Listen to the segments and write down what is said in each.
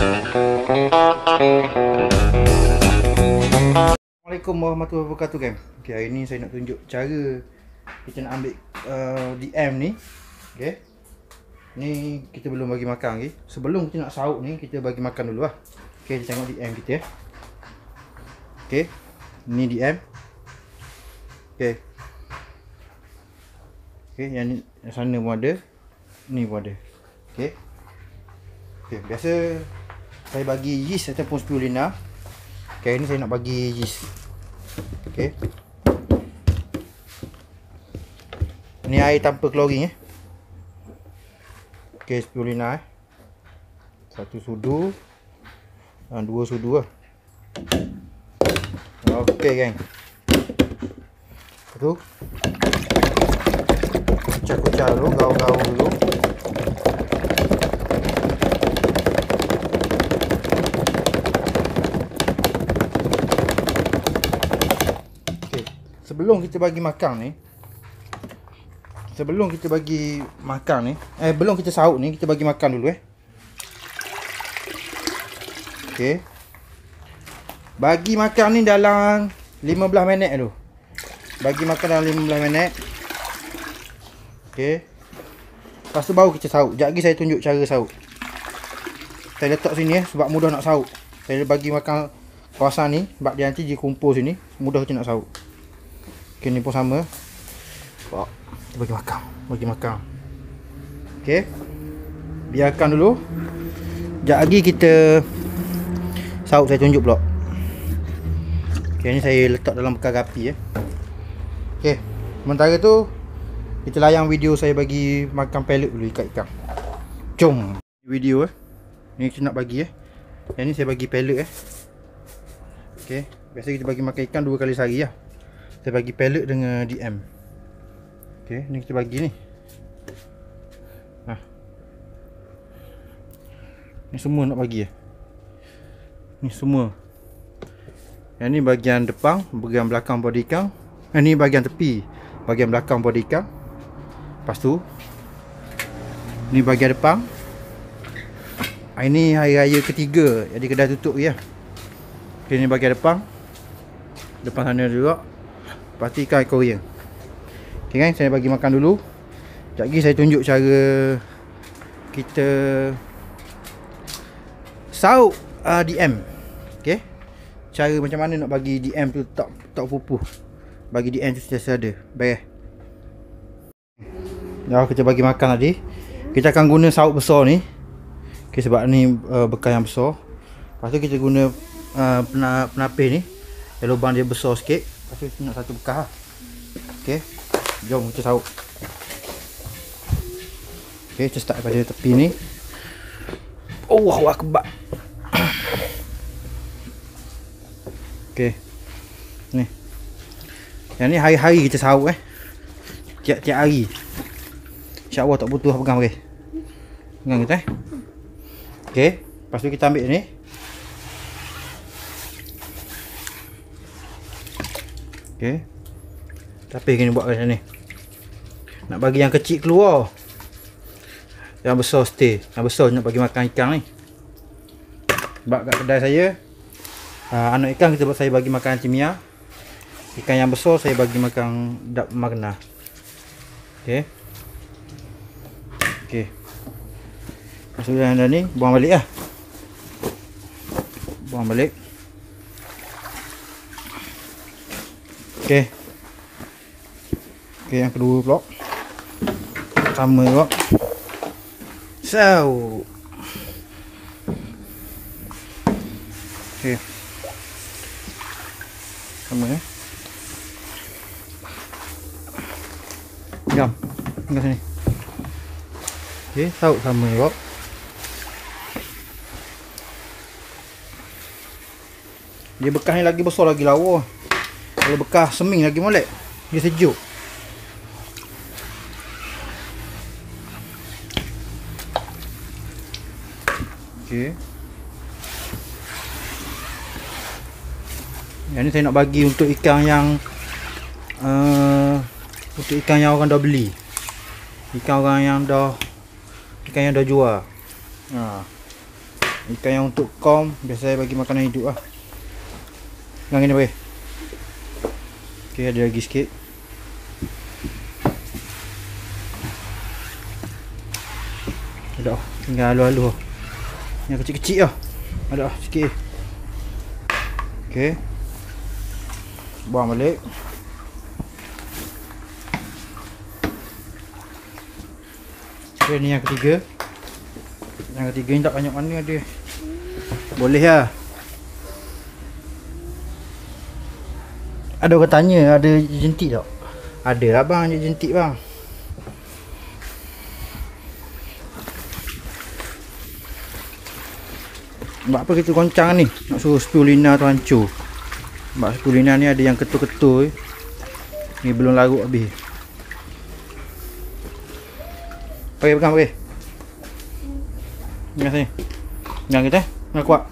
Assalamualaikum warahmatullahi wabarakatuh, gang. Okay, hari ni saya nak tunjuk cara kita nak ambil DM ni. Okay, ni kita belum bagi makan lagi. Sebelum kita nak sahut ni, kita bagi makan dulu lah. Okay, kita tengok DM kita ya. Okay, ni DM. Okay, okay, yang ni, yang sana pun ada, ni pun ada. Okay, okay, biasa saya bagi yeast ataupun spirulina. Okay, ni saya nak bagi yeast. Okay, ni air tanpa klorin Okay, spirulina satu sudu dan dua sudu lah. Okay, gang. Lepas tu kucah-kucah dulu, gaul-gaul dulu. Sebelum kita bagi makan ni, sebelum kita bagi makan ni, belum kita sahut ni, kita bagi makan dulu Okey. Bagi makan ni dalam 15 minit dulu. Bagi makan dalam 15 minit. Okey. Lepas tu baru kita sahut. Sekejap lagi saya tunjuk cara sahut. Saya letak sini sebab mudah nak sahut. Saya bagi makan kawasan ni sebab dia nanti dia kumpul sini, mudah kita nak sahut. Okay, ni pun sama. Kita bagi makan. Bagi makan. Okay, biarkan dulu. Sekejap lagi kita sahut, saya tunjuk pula. Okay, ni saya letak dalam bekas api Okay, sementara tu kita layang video saya bagi makan pellet dulu ikan ikan. Jom video ni kita nak bagi Yang ni saya bagi pellet Okay, biasa kita bagi makan ikan 2 kali sehari lah. Saya bagi pellet dengan DM. Okay, ni kita bagi ni. Ni semua nak bagi Ni semua. Yang ni bahagian depan, bahagian belakang body ikan. Ni bahagian tepi, bahagian belakang body ikan. Lepas tu ni bahagian depan. Ini hari raya ketiga, jadi kedai tutup ya. Okay, ni bahagian depan. Depan sana juga. Lepas tu ikan Korea. Okay, kan, saya bagi makan dulu. Sekejap lagi saya tunjuk cara kita sahut DM. Okay, cara macam mana nak bagi DM tu tak pupuh. Bagi DM tu sentiasa ada. Baik. Dah kita bagi makan tadi. Kita akan guna sahut besar ni. Okay, sebab ni bekas yang besar. Lepas tu kita guna penapis ni. Yang lubang dia besar sikit. Lepas tu kita nak satu bekas lah. Okay, jom kita sahut. Okay, kita start daripada tepi ni. Allahu Akbar. Okay, ni. Yang ni hari-hari kita sahut tiap-tiap hari. InsyaAllah tak butuh pegang pakai. Pegang kita Okay, lepas tu kita ambil ni. Okay, tapi kena buat macam ni. Nak bagi yang kecil keluar, yang besar stay. Yang besar nak bagi makan ikan ni. Sebab kat kedai saya anak ikan saya bagi makan cimia. Ikan yang besar saya bagi makan dap magna. Okay, okay. Sudah yang dah ni, buang balik lah. Buang balik. Okay. Okay, yang kedua pula sama juga. So okay, sama jom, tinggal sini. Okay, sahut sama juga. Dia bekas ni lagi besar lagi lawa. Kalau bekas seming lagi molek. Dia sejuk. Okey. Yang ni saya nak bagi untuk ikan yang orang dah beli. Ikan yang dah jual. Ikan yang untuk kom, biasa saya bagi makanan hidup lah. Yang ini bagi. Okey, ada lagi sikit. Ada tinggal halu-halu. Yang kecil-kecil lah. Ada sikit. Okey. Buang balik. Okey, ni yang ketiga. Yang ketiga ni tak banyak mana dia. Boleh lah. Ada orang tanya ada jentik tak? Ada abang je jentik bang. Sebab apa kita goncang ni? Nak suruh spirulina tu hancur. Sebab spirulina ni ada yang ketul-ketul. Ni belum larut habis. Pakai pegang pakai. Ni sini. Yang kita nak kuat.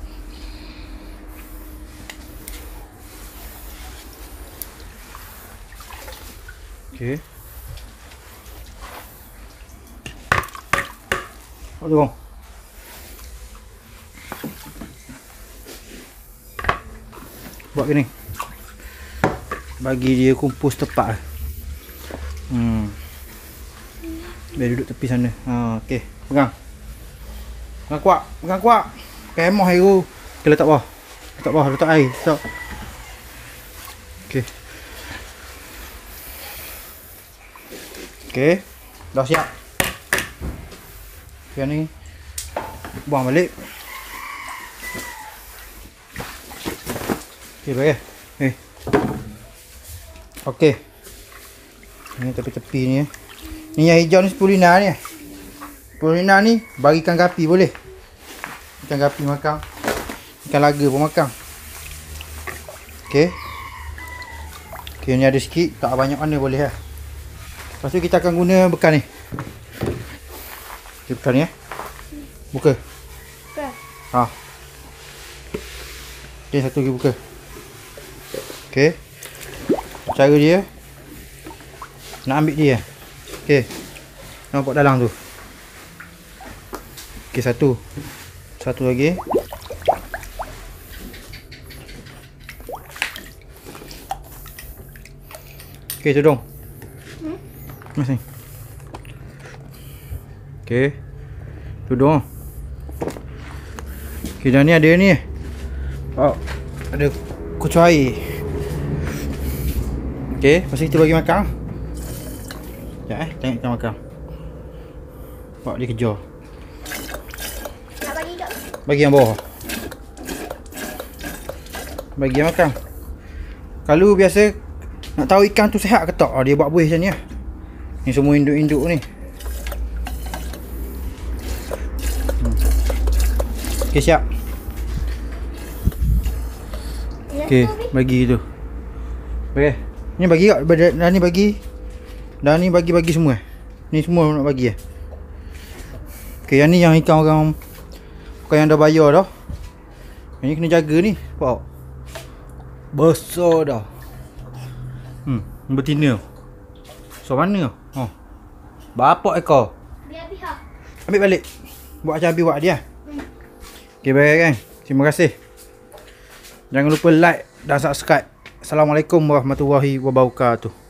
Okey. Tolong. Buat gini. Bagi dia kumpul tepat. Dia duduk tepi sana. Okey, pegang. Pegang kuat, pegang kuat. Kemoh air. Kita letak bawah. Letak bawah, letak air. Letak. Okey. Okey. Dah siap. Yang ni buang balik. Okey, baik. Okey. Ni tepi-tepi ni. Ni yang hijau ni spirulina ni. Spirulina ni bagi ikan gapi boleh. Ikan gapi makan. Ikan laga pun makan. Okey. Okey, ni ada sikit, tak banyak mana boleh lah. Lepas tu kita akan guna bekal ni. Okey, bekal ni buka. Buka. Okey, satu lagi buka. Okey. Cara dia nak ambil dia. Okey. Nampak dalam tu. Okey, satu. Satu lagi. Okey, tudung. Masih. Okey. Tudung. Okey, dan ni ada ni. Oh, ada kucur air. Okey, lepas kita bagi makan. Sekejap tengok kita makan. Bawa dia kejar. Nak bagi kat? Bagi yang bawah. Bagi yang makan. Kalau biasa nak tahu ikan tu sihat ke tak, dia buat buih macam ni lah. Ni semua induk-induk ni. Okey, siap. Okey, bagi tu. Okey. Ni bagi kat dah ni bagi. Dah ni bagi semua. Ni semua nak bagi . Okey, yang ni yang ikan orang bukan yang dah bayar dah. Yang ni kena jaga ni. Nampak? Besar dah. Betina. So mana? Berapa ekor? Habis. Ambil balik. Buat macam habis buat dia. Okey, baik kan. Terima kasih. Jangan lupa like dan subscribe. Assalamualaikum warahmatullahi wabarakatuh.